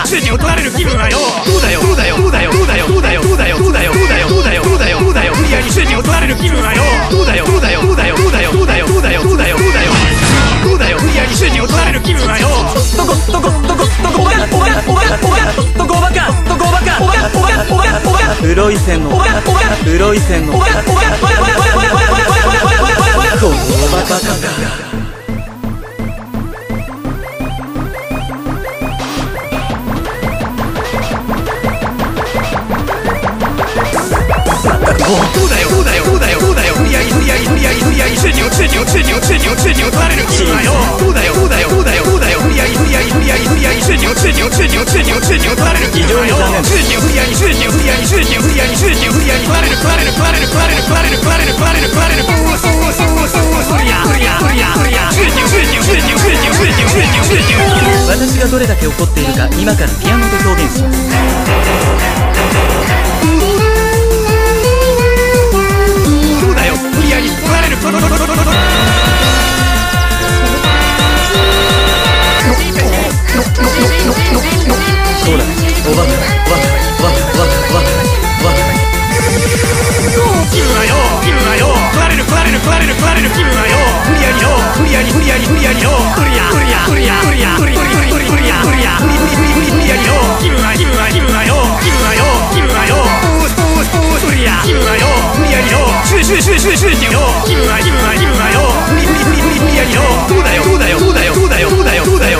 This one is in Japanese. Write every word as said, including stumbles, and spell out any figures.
主人を取られる気分はよ。どうだよどうだよどうだよどうだよどうだよどうだよどうだよどうだよどうだよどうだよどうだよ無理やり主人を取られる気分はよ。どうだよどうだよどうだよどうだよどうだよどうだよどうだよどうだよどうだよ無理やり主人を取られる気分はよ。どこどこどこどこおばおばおばおばどこおばかどこおばかおばおばおばおば黒い線のおばおば黒い線のおばおばおばおばおばこのおばバカがどうだよどうだよどうだよどうだよ無理やり無理やり無理やり無理やり主人を主人を主人を主人を主人を取られる気分はよ。どうだよどうだよどうだよどうだよ無理やり無理やり無理やり無理やり主人を主人を主人を主人を主人を取られる気分はよ。主人を無理やり主人を無理やり主人を無理やり主人を無理やり取られる取られる取られる取られる取られる取られる取られる取られるそうそうそうそうそりゃそりゃそりゃそりゃ主人主人主人主人主人主人主人私がどれだけ怒っているか今からピアノで表現します。 どうだよ無理やり取られるトロトロトロトロトロそうだおばかおばかおばかおばかおばかおばか気分はよ気分はよ取られる取られる取られる取られる気分はよ無理やりよ無理やり無理やり無理やりよ無理や無理や無理や無理や無理無理無理無理や無理や無理無理無理無理無理やりよ気分は気分は気分はよ気分はよ気分はよ無理や気分はよ無理やりよシュシュシュシュシュシュよ気分は気分は気分はよ無理無理無理無理無理やりよどうだよどうだよどうだよどうだよどうだよどうだよ